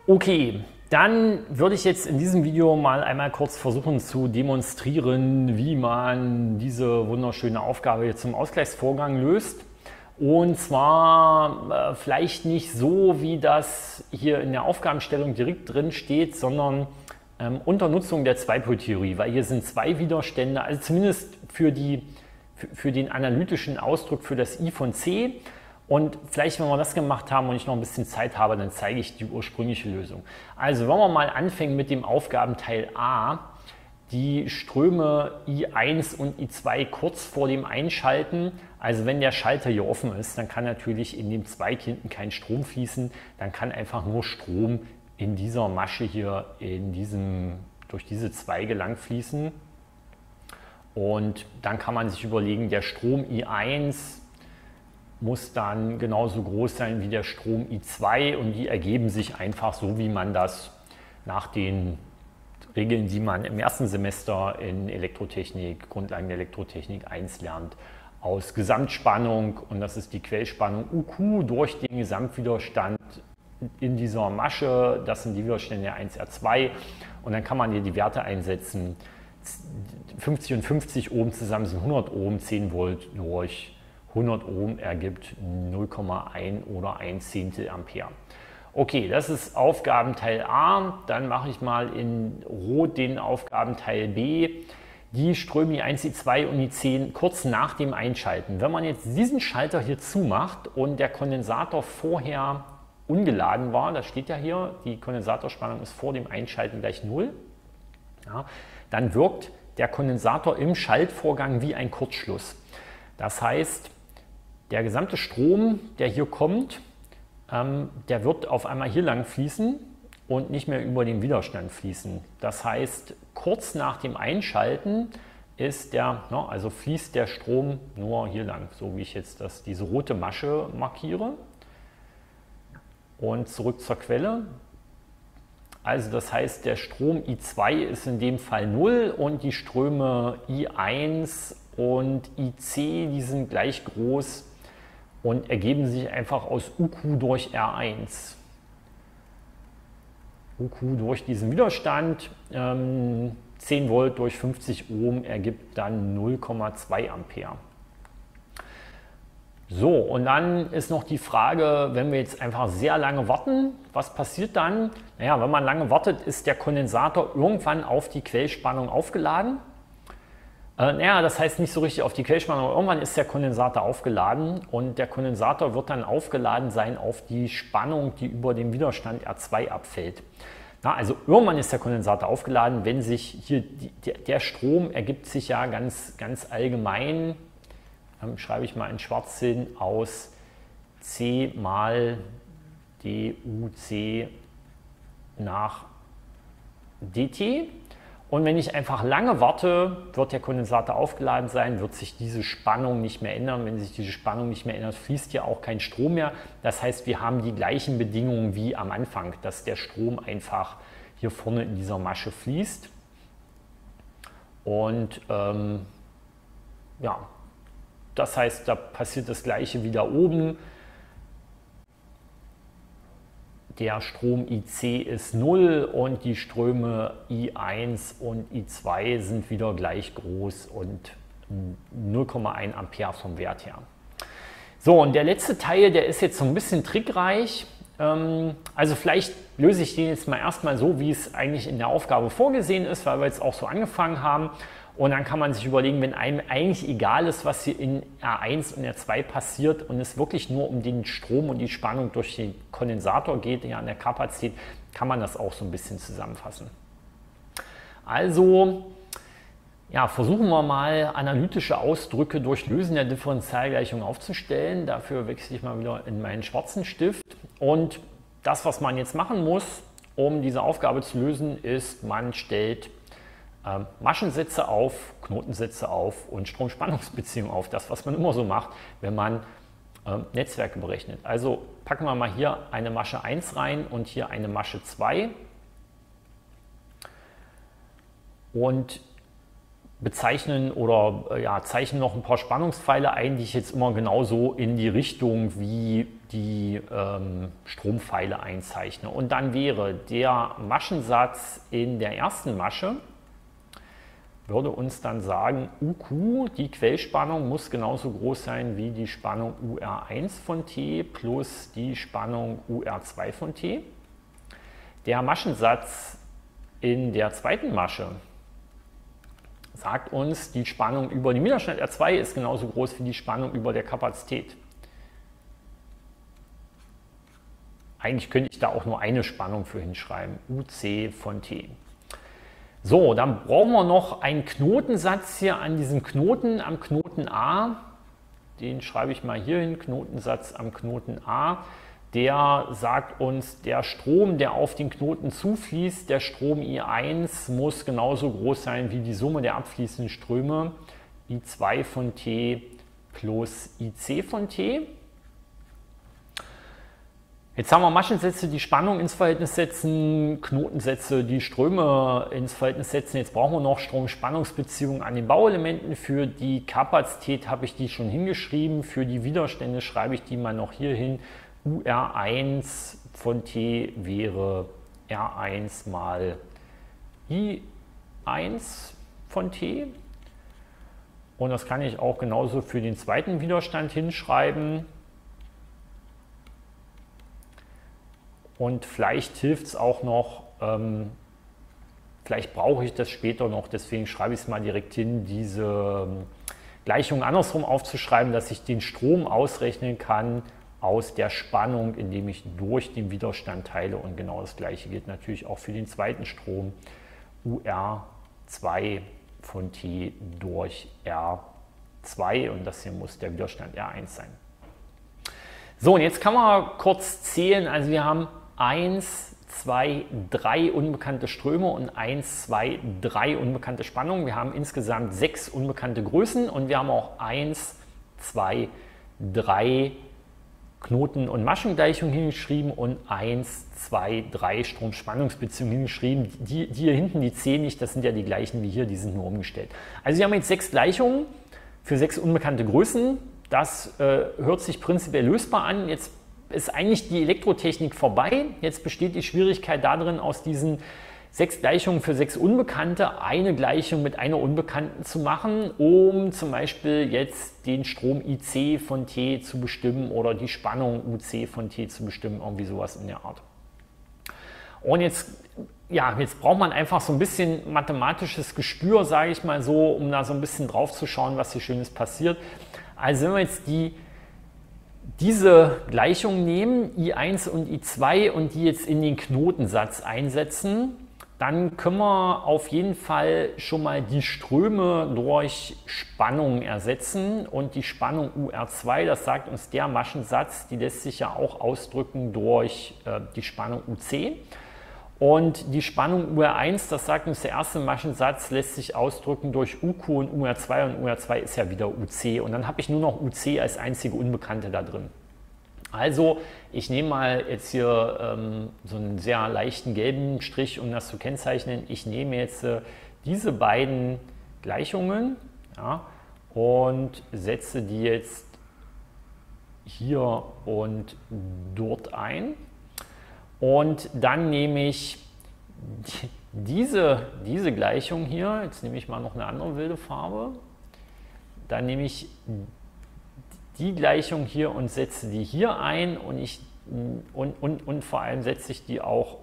Okay, dann würde ich jetzt in diesem Video mal einmal kurz versuchen zu demonstrieren, wie man diese wunderschöne Aufgabe jetzt zum Ausgleichsvorgang löst. Und zwar vielleicht nicht so, wie das hier in der Aufgabenstellung direkt drin steht, sondern unter Nutzung der Zweipol-Theorie, weil hier sind zwei Widerstände, also zumindest für den analytischen Ausdruck für das I von C. Und vielleicht, wenn wir das gemacht haben und ich noch ein bisschen Zeit habe, dann zeige ich die ursprüngliche Lösung. Also, wenn wir mal anfangen mit dem Aufgabenteil A, die Ströme I1 und I2 kurz vor dem Einschalten, also wenn der Schalter hier offen ist, dann kann natürlich in dem Zweig hinten kein Strom fließen, dann kann einfach nur Strom in dieser Masche hier durch diese Zweige lang fließen. Und dann kann man sich überlegen, der Strom I1 muss dann genauso groß sein wie der Strom I2 und die ergeben sich einfach so, wie man das nach den Regeln, die man im ersten Semester in Elektrotechnik, Grundlagen der Elektrotechnik 1 lernt, aus Gesamtspannung, und das ist die Quellspannung UQ durch den Gesamtwiderstand in dieser Masche, das sind die Widerstände 1R2, und dann kann man hier die Werte einsetzen. 50 und 50 Ohm zusammen sind 100 Ohm, 10 Volt durch 100 Ohm ergibt 0,1 oder 1 Zehntel Ampere. Okay, das ist Aufgabenteil A. Dann mache ich mal in Rot den Aufgabenteil B. Die Ströme I1, I2 und I10 kurz nach dem Einschalten. Wenn man jetzt diesen Schalter hier zumacht und der Kondensator vorher ungeladen war, das steht ja hier, die Kondensatorspannung ist vor dem Einschalten gleich 0, ja, dann wirkt der Kondensator im Schaltvorgang wie ein Kurzschluss. Das heißt, der gesamte Strom, der hier kommt, der wird auf einmal hier lang fließen und nicht mehr über den Widerstand fließen. Das heißt, kurz nach dem Einschalten fließt der Strom nur hier lang, so wie ich jetzt diese rote Masche markiere. Und zurück zur Quelle. Also das heißt, der Strom I2 ist in dem Fall 0 und die Ströme I1 und IC, die sind gleich groß und ergeben sich einfach aus UQ durch R1. UQ durch diesen Widerstand, 10 Volt durch 50 Ohm ergibt dann 0,2 Ampere. So, und dann ist noch die Frage, wenn wir jetzt einfach sehr lange warten, was passiert dann? Naja, wenn man lange wartet, ist der Kondensator irgendwann auf die Quellspannung aufgeladen. Das heißt nicht so richtig auf die Quellspannung, aber irgendwann ist der Kondensator aufgeladen und der Kondensator wird dann aufgeladen sein auf die Spannung, die über dem Widerstand R2 abfällt. Also irgendwann ist der Kondensator aufgeladen, wenn sich hier der Strom ergibt sich ja ganz allgemein, schreibe ich mal in schwarz hin, aus C mal DUC nach dt. Und wenn ich einfach lange warte, wird der Kondensator aufgeladen sein, wird sich diese Spannung nicht mehr ändern. Wenn sich diese Spannung nicht mehr ändert, fließt ja auch kein Strom mehr. Das heißt, wir haben die gleichen Bedingungen wie am Anfang, dass der Strom einfach hier vorne in dieser Masche fließt. Und das heißt, da passiert das Gleiche wie da oben. Der Strom IC ist 0 und die Ströme I1 und I2 sind wieder gleich groß und 0,1 Ampere vom Wert her. So, und der letzte Teil, der ist jetzt so ein bisschen trickreich. Also vielleicht löse ich den jetzt mal erstmal so, wie es eigentlich in der Aufgabe vorgesehen ist, weil wir jetzt auch so angefangen haben. Und dann kann man sich überlegen, wenn einem eigentlich egal ist, was hier in R1 und R2 passiert und es wirklich nur um den Strom und die Spannung durch den Kondensator geht, ja, an der Kapazität, kann man das auch so ein bisschen zusammenfassen. Also, ja, versuchen wir mal analytische Ausdrücke durch Lösen der Differentialgleichung aufzustellen. Dafür wechsle ich mal wieder in meinen schwarzen Stift. Und das, was man jetzt machen muss, um diese Aufgabe zu lösen, ist, man stellt Maschensätze auf, Knotensätze auf und Strom-Spannungsbeziehungen auf. Das, was man immer so macht, wenn man Netzwerke berechnet. Also packen wir mal hier eine Masche 1 rein und hier eine Masche 2. Und bezeichnen oder ja, zeichnen noch ein paar Spannungspfeile ein, die ich jetzt immer genauso in die Richtung wie die Strompfeile einzeichne. Und dann wäre der Maschensatz in der ersten Masche, würde uns dann sagen, UQ, die Quellspannung, muss genauso groß sein wie die Spannung UR1 von T plus die Spannung UR2 von T. Der Maschensatz in der zweiten Masche sagt uns, die Spannung über dem Widerstand R2 ist genauso groß wie die Spannung über der Kapazität. Eigentlich könnte ich da auch nur eine Spannung für hinschreiben, UC von T. So, dann brauchen wir noch einen Knotensatz hier an diesem Knoten, am Knoten A. Den schreibe ich mal hier hin, Knotensatz am Knoten A. Der sagt uns, der Strom, der auf den Knoten zufließt, der Strom I1 muss genauso groß sein wie die Summe der abfließenden Ströme I2 von T plus IC von T. Jetzt haben wir Maschensätze, die Spannung ins Verhältnis setzen, Knotensätze, die Ströme ins Verhältnis setzen. Jetzt brauchen wir noch Strom-Spannungsbeziehungen an den Bauelementen. Für die Kapazität habe ich die schon hingeschrieben. Für die Widerstände schreibe ich die mal noch hier hin. UR1 von T wäre R1 mal I1 von T. Und das kann ich auch genauso für den zweiten Widerstand hinschreiben. Und vielleicht hilft es auch noch, vielleicht brauche ich das später noch, deswegen schreibe ich es mal direkt hin, diese Gleichung andersrum aufzuschreiben, dass ich den Strom ausrechnen kann aus der Spannung, indem ich durch den Widerstand teile. Und genau das gleiche gilt natürlich auch für den zweiten Strom, UR2 von T durch R2 und das hier muss der Widerstand R1 sein. So, und jetzt kann man kurz zählen, also wir haben 1, 2, 3 unbekannte Ströme und 1, 2, 3 unbekannte Spannungen. Wir haben insgesamt 6 unbekannte Größen und wir haben auch 1, 2, 3 Knoten- und Maschengleichungen hingeschrieben und 1, 2, 3 Strom-Spannungsbeziehungen hingeschrieben. Die hier hinten, die zählen nicht, das sind ja die gleichen wie hier, die sind nur umgestellt. Also wir haben jetzt 6 Gleichungen für 6 unbekannte Größen. Das hört sich prinzipiell lösbar an. Jetzt ist eigentlich die Elektrotechnik vorbei. Jetzt besteht die Schwierigkeit darin, aus diesen 6 Gleichungen für 6 Unbekannte eine Gleichung mit einer Unbekannten zu machen, um zum Beispiel jetzt den Strom IC von T zu bestimmen oder die Spannung UC von T zu bestimmen, irgendwie sowas in der Art. Und jetzt, ja, jetzt braucht man einfach so ein bisschen mathematisches Gespür, sage ich mal so, um da so ein bisschen drauf zu schauen, was hier Schönes passiert. Also wenn wir jetzt diese Gleichung nehmen, I1 und I2 und die jetzt in den Knotensatz einsetzen, dann können wir auf jeden Fall schon mal die Ströme durch Spannung ersetzen und die Spannung UR2, das sagt uns der Maschensatz, die lässt sich ja auch ausdrücken durch die Spannung UC. Und die Spannung UR1, das sagt uns der erste Maschensatz, lässt sich ausdrücken durch UQ und UR2 und UR2 ist ja wieder UC und dann habe ich nur noch UC als einzige Unbekannte da drin. Also ich nehme mal jetzt hier so einen sehr leichten gelben Strich, um das zu kennzeichnen. Ich nehme jetzt diese beiden Gleichungen, ja, und setze die jetzt hier und dort ein. Und dann nehme ich diese Gleichung hier, jetzt nehme ich mal noch eine andere wilde Farbe, dann nehme ich die Gleichung hier und setze die hier ein und vor allem setze ich die auch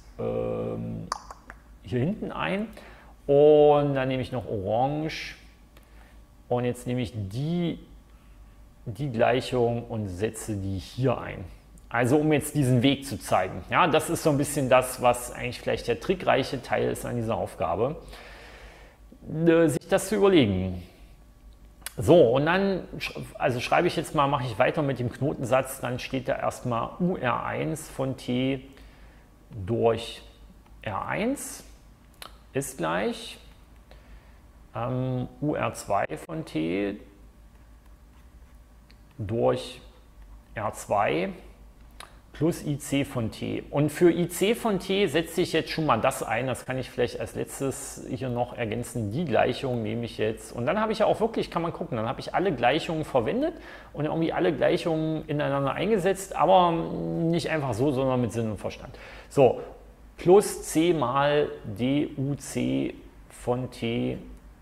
hier hinten ein und dann nehme ich noch Orange und jetzt nehme ich die Gleichung und setze die hier ein. Also um jetzt diesen Weg zu zeigen. Ja, das ist so ein bisschen das, was eigentlich vielleicht der trickreiche Teil ist an dieser Aufgabe, sich das zu überlegen. So, und dann also schreibe ich jetzt mal, mache ich weiter mit dem Knotensatz, dann steht da erstmal UR1 von T durch R1 ist gleich UR2 von T durch R2 plus IC von t. Und für IC von t setze ich jetzt schon mal das ein, das kann ich vielleicht als letztes hier noch ergänzen, die Gleichung nehme ich jetzt. Und dann habe ich ja auch wirklich, kann man gucken, dann habe ich alle Gleichungen verwendet und irgendwie alle Gleichungen ineinander eingesetzt, aber nicht einfach so, sondern mit Sinn und Verstand. So, plus c mal duc von t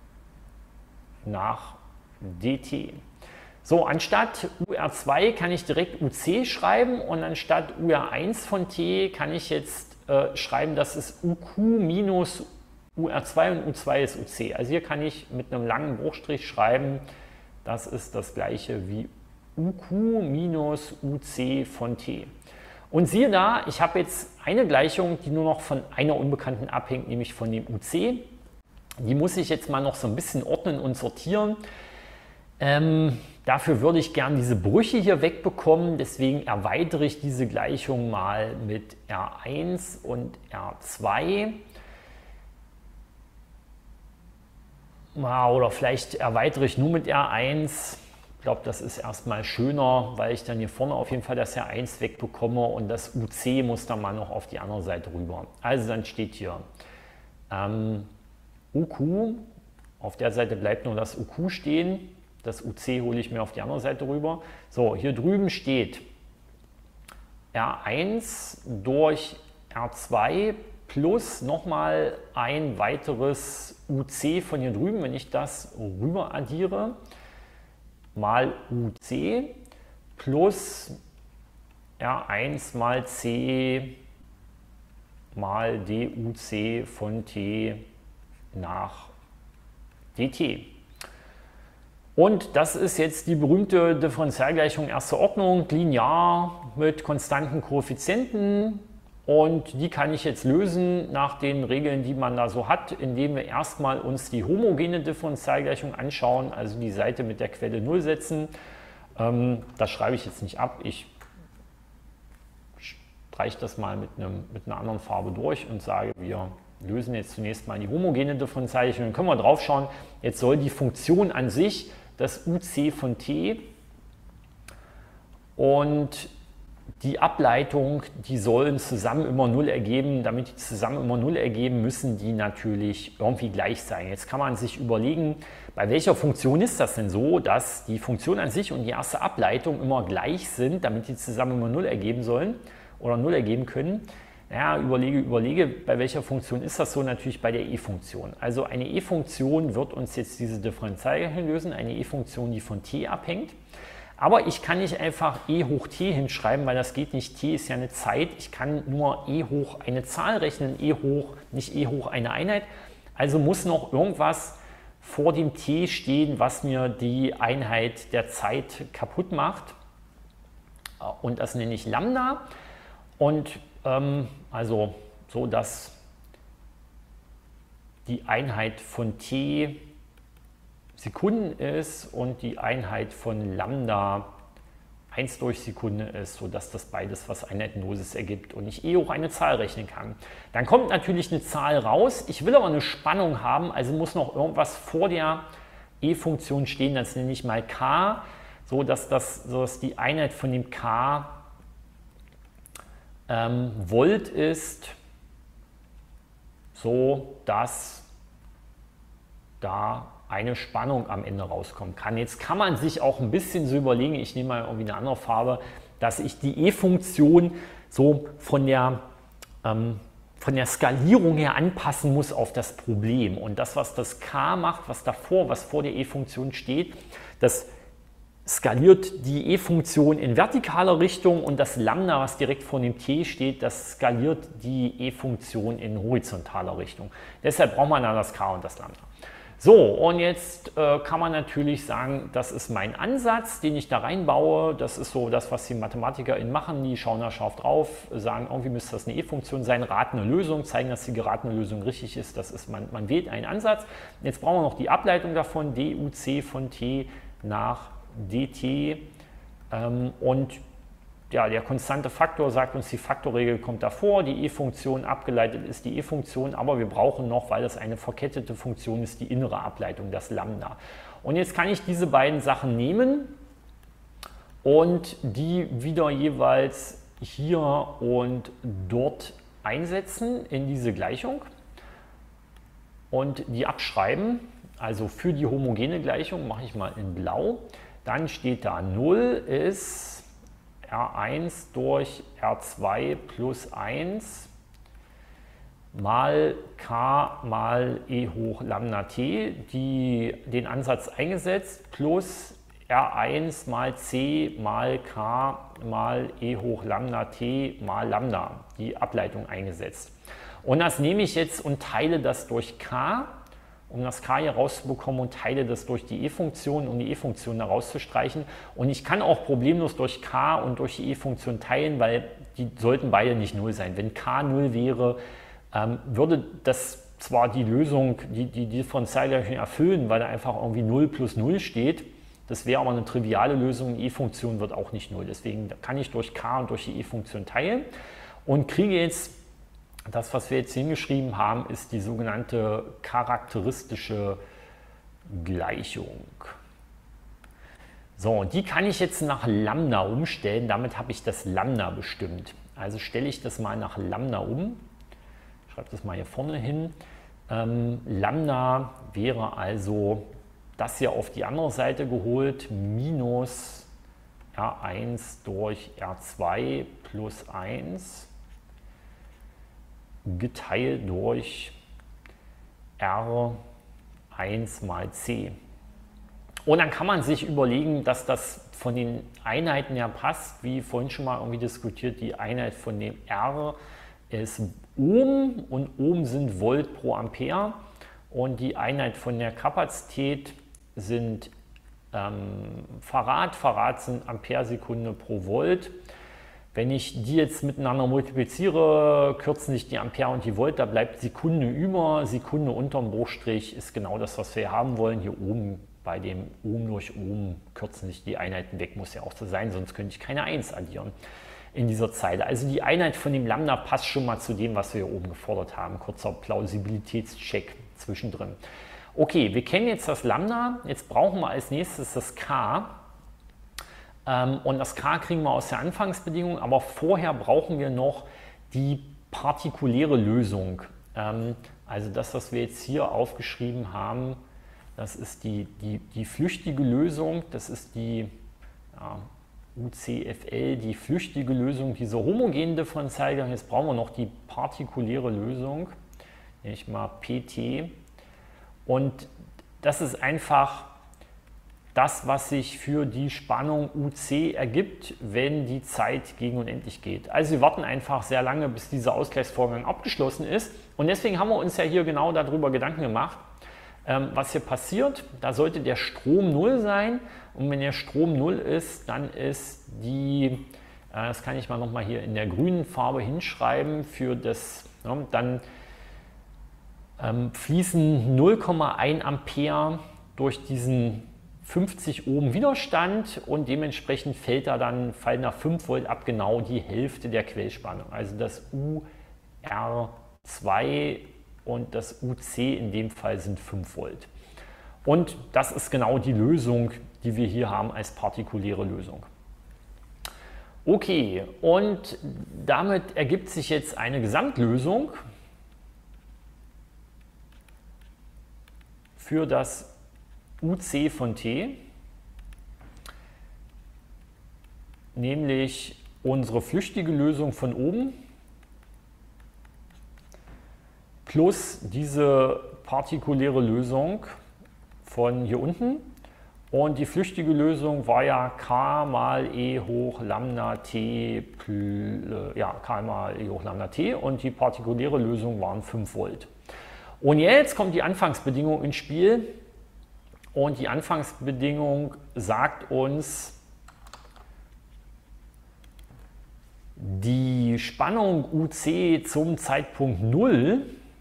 nach dt. So, anstatt UR2 kann ich direkt UC schreiben und anstatt UR1 von t kann ich jetzt schreiben, dass es UQ minus UR2 und U2 ist UC. Also hier kann ich mit einem langen Bruchstrich schreiben, das ist das gleiche wie UQ minus UC von t. Und siehe da, ich habe jetzt eine Gleichung, die nur noch von einer Unbekannten abhängt, nämlich von dem UC. Die muss ich jetzt mal noch so ein bisschen ordnen und sortieren. Dafür würde ich gern diese Brüche hier wegbekommen, deswegen erweitere ich diese Gleichung mal mit R1 und R2. Oder vielleicht erweitere ich nur mit R1. Ich glaube, das ist erstmal schöner, weil ich dann hier vorne auf jeden Fall das R1 wegbekomme und das UC muss dann mal noch auf die andere Seite rüber. Also dann steht hier UQ, auf der Seite bleibt nur das UQ stehen. Das UC hole ich mir auf die andere Seite rüber. So, hier drüben steht R1 durch R2 plus nochmal ein weiteres UC von hier drüben, wenn ich das rüber addiere, mal UC plus R1 mal C mal duc von t nach dt. Und das ist jetzt die berühmte Differentialgleichung erster Ordnung, linear mit konstanten Koeffizienten. Und die kann ich jetzt lösen nach den Regeln, die man da so hat, indem wir erstmal uns die homogene Differentialgleichung anschauen, also die Seite mit der Quelle 0 setzen. Das schreibe ich jetzt nicht ab, ich streiche das mal mit einer anderen Farbe durch und sage, wir lösen jetzt zunächst mal die homogene Differentialgleichung. Dann können wir drauf schauen, jetzt soll die Funktion an sich, das uc von t und die Ableitung, die sollen zusammen immer 0 ergeben. Damit die zusammen immer 0 ergeben, müssen die natürlich irgendwie gleich sein. Jetzt kann man sich überlegen, bei welcher Funktion ist das denn so, dass die Funktion an sich und die erste Ableitung immer gleich sind, damit die zusammen immer 0 ergeben sollen oder 0 ergeben können. Naja, überlege, bei welcher Funktion ist das so? Natürlich bei der e-Funktion. Also eine e-Funktion wird uns jetzt diese Differentialgleichung lösen, eine e-Funktion, die von t abhängt. Aber ich kann nicht einfach e hoch t hinschreiben, weil das geht nicht. T ist ja eine Zeit. Ich kann nur e hoch eine Zahl rechnen, nicht e hoch eine Einheit. Also muss noch irgendwas vor dem t stehen, was mir die Einheit der Zeit kaputt macht. Und das nenne ich Lambda. Und also so, dass die Einheit von t Sekunden ist und die Einheit von Lambda 1 durch Sekunde ist, sodass das beides was Einheitenloses ergibt und ich e hoch eine Zahl rechnen kann. Dann kommt natürlich eine Zahl raus. Ich will aber eine Spannung haben, also muss noch irgendwas vor der e-Funktion stehen, das nenne ich mal k, sodass die Einheit von dem k Volt ist, so dass da eine Spannung am Ende rauskommen kann. Jetzt kann man sich auch ein bisschen so überlegen, ich nehme mal irgendwie eine andere Farbe, dass ich die e-Funktion so von der Skalierung her anpassen muss auf das Problem. Und das, was das k macht, was vor der e-Funktion steht, das skaliert die e-Funktion in vertikaler Richtung und das Lambda, was direkt vor dem t steht, das skaliert die e-Funktion in horizontaler Richtung. Deshalb braucht man dann das k und das Lambda. So, und jetzt kann man natürlich sagen, das ist mein Ansatz, den ich da reinbaue. Das ist so das, was die MathematikerInnen machen. Die schauen da scharf drauf, sagen, irgendwie müsste das eine e-Funktion sein, raten eine Lösung, zeigen, dass die geratene Lösung richtig ist. Das ist man wählt einen Ansatz. Jetzt brauchen wir noch die Ableitung davon, duc von t nach dt. Und ja, der konstante Faktor sagt uns, die Faktorregel kommt davor, die e-Funktion abgeleitet ist die e-Funktion, aber wir brauchen noch, weil das eine verkettete Funktion ist, die innere Ableitung, das Lambda. Und jetzt kann ich diese beiden Sachen nehmen und die wieder jeweils hier und dort einsetzen in diese Gleichung und die abschreiben. Also für die homogene Gleichung mache ich mal in blau. Dann steht da 0 ist R1 durch R2 plus 1 mal k mal e hoch Lambda t, den Ansatz eingesetzt, plus R1 mal c mal k mal e hoch Lambda t mal Lambda, die Ableitung eingesetzt. Und das nehme ich jetzt und teile das durch k, um das k hier rauszubekommen, und teile das durch die e-Funktion, um die e-Funktion da rauszustreichen. Und ich kann auch problemlos durch k und durch die e-Funktion teilen, weil die sollten beide nicht 0 sein. Wenn k 0 wäre, würde das zwar die Lösung, die Differentialgleichung erfüllen, weil da einfach irgendwie 0 plus 0 steht. Das wäre aber eine triviale Lösung, die e-Funktion wird auch nicht 0. Deswegen kann ich durch k und durch die e-Funktion teilen und kriege jetzt, das was wir jetzt hingeschrieben haben, ist die sogenannte charakteristische Gleichung. So, und die kann ich jetzt nach Lambda umstellen, damit habe ich das Lambda bestimmt. Also stelle ich das mal nach Lambda um. Ich schreibe das mal hier vorne hin. Lambda wäre also das hier auf die andere Seite geholt, minus R1 durch R2 plus 1 geteilt durch R1 mal C. Und dann kann man sich überlegen, dass das von den Einheiten her passt, wie vorhin schon mal irgendwie diskutiert, die Einheit von dem R ist Ohm und Ohm sind Volt pro Ampere und die Einheit von der Kapazität sind Farad. Farad sind Amperesekunde pro Volt. Wenn ich die jetzt miteinander multipliziere, kürzen sich die Ampere und die Volt, da bleibt Sekunde über. Sekunde unterm Bruchstrich ist genau das, was wir haben wollen. Hier oben bei dem Ohm durch Ohm kürzen sich die Einheiten weg, muss ja auch so sein, sonst könnte ich keine 1 addieren in dieser Zeile. Also die Einheit von dem Lambda passt schon mal zu dem, was wir hier oben gefordert haben. Kurzer Plausibilitätscheck zwischendrin. Okay, wir kennen jetzt das Lambda, jetzt brauchen wir als nächstes das K. Und das K kriegen wir aus der Anfangsbedingung, aber vorher brauchen wir noch die partikuläre Lösung. Also das, was wir jetzt hier aufgeschrieben haben, das ist die flüchtige Lösung, das ist die UCFL, die flüchtige Lösung dieser homogenen Differentialgleichung. Jetzt brauchen wir noch die partikuläre Lösung, nenne ich mal PT. Und das ist einfach das, was sich für die Spannung UC ergibt, wenn die Zeit gegen unendlich geht. Also wir warten einfach sehr lange, bis dieser Ausgleichsvorgang abgeschlossen ist. Und deswegen haben wir uns ja hier genau darüber Gedanken gemacht, was hier passiert. Da sollte der Strom 0 sein. Und wenn der Strom 0 ist, dann ist die, das kann ich mal nochmal hier in der grünen Farbe hinschreiben, für das, dann fließen 0,1 Ampere durch diesen 50 Ohm Widerstand und dementsprechend fallen da 5 Volt ab, genau die Hälfte der Quellspannung. Also das UR2 und das UC in dem Fall sind 5 Volt. Und das ist genau die Lösung, die wir hier haben als partikuläre Lösung. Okay, und damit ergibt sich jetzt eine Gesamtlösung für das UC von T, nämlich unsere flüchtige Lösung von oben plus diese partikuläre Lösung von hier unten. Und die flüchtige Lösung war ja k mal e hoch Lambda t, k mal e hoch Lambda t, und die partikuläre Lösung waren 5 Volt. Und jetzt kommt die Anfangsbedingung ins Spiel. Und die Anfangsbedingung sagt uns, die Spannung UC zum Zeitpunkt 0,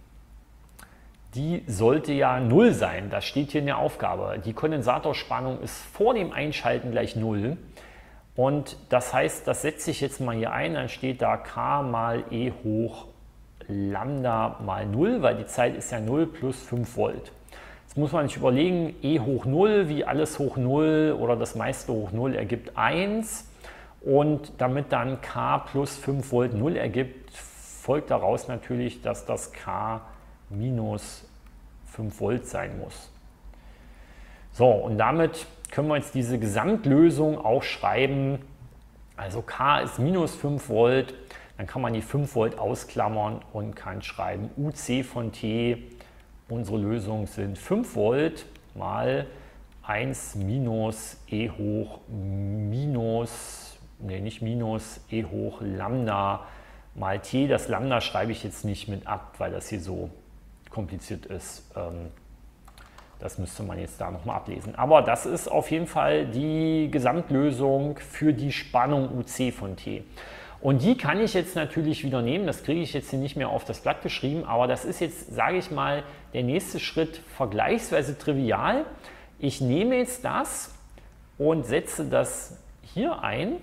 die sollte ja 0 sein. Das steht hier in der Aufgabe. Die Kondensatorspannung ist vor dem Einschalten gleich 0. Und das heißt, das setze ich jetzt mal hier ein, dann steht da k mal e hoch Lambda mal 0, weil die Zeit ist ja 0 plus 5 Volt. Jetzt muss man sich überlegen, e hoch 0 wie alles hoch 0 oder das meiste hoch 0 ergibt 1. Und damit dann K plus 5 Volt 0 ergibt, folgt daraus natürlich, dass das K minus 5 Volt sein muss. So, und damit können wir jetzt diese Gesamtlösung auch schreiben. Also K ist minus 5 Volt, dann kann man die 5 Volt ausklammern und kann schreiben UC von T. Unsere Lösung sind 5 Volt mal 1 minus E hoch minus, nee, nicht minus, E hoch Lambda mal T. Das Lambda schreibe ich jetzt nicht mit ab, weil das hier so kompliziert ist. Das müsste man jetzt da nochmal ablesen. Aber das ist auf jeden Fall die Gesamtlösung für die Spannung UC von T. Und die kann ich jetzt natürlich wieder nehmen. Das kriege ich jetzt hier nicht mehr auf das Blatt geschrieben. Aber das ist jetzt, sage ich mal, der nächste Schritt vergleichsweise trivial. Ich nehme jetzt das und setze das hier ein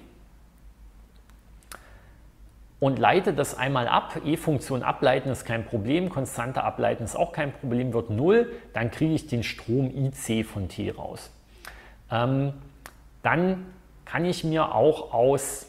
und leite das einmal ab. E-Funktion ableiten ist kein Problem, Konstante ableiten ist auch kein Problem, wird 0. Dann kriege ich den Strom IC von T raus. Dann kann ich mir auch aus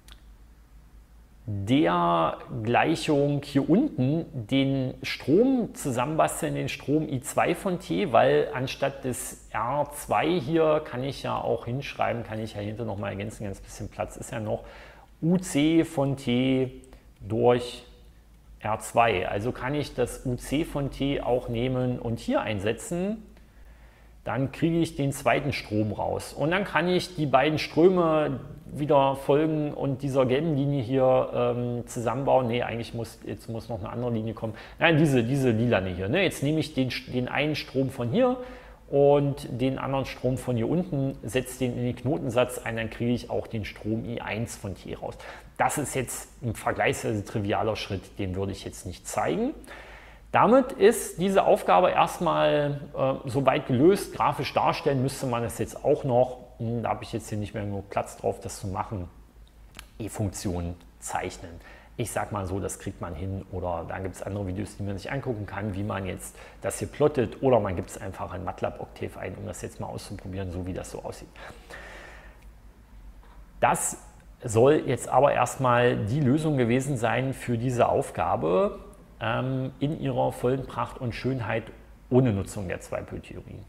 der Gleichung hier unten den Strom zusammenbasteln, den Strom I2 von T, weil anstatt des R2 hier kann ich ja auch hinschreiben, kann ich ja hinter nochmal ergänzen, ganz bisschen Platz ist ja noch, UC von T durch R2. Also kann ich das UC von T auch nehmen und hier einsetzen. Dann kriege ich den zweiten Strom raus. Und dann kann ich die beiden Ströme wieder folgen und dieser gelben Linie hier zusammenbauen. Ne, eigentlich muss noch eine andere Linie kommen. Nein, diese lilane hier. Ne? Jetzt nehme ich den einen Strom von hier und den anderen Strom von hier unten, setze den in den Knotensatz ein, dann kriege ich auch den Strom I1 von T raus. Das ist jetzt ein vergleichsweise trivialer Schritt, den würde ich jetzt nicht zeigen. Damit ist diese Aufgabe erstmal soweit gelöst. Grafisch darstellen müsste man es jetzt auch noch. Da habe ich jetzt hier nicht mehr genug Platz drauf, das zu machen. E-Funktionen zeichnen. Ich sage mal so, das kriegt man hin. Oder da gibt es andere Videos, die man sich angucken kann, wie man jetzt das hier plottet. Oder man gibt es einfach in MATLAB Octave ein, um das jetzt mal auszuprobieren, so wie das so aussieht. Das soll jetzt aber erstmal die Lösung gewesen sein für diese Aufgabe in ihrer vollen Pracht und Schönheit ohne Nutzung der Zwei-Pol-Theorie.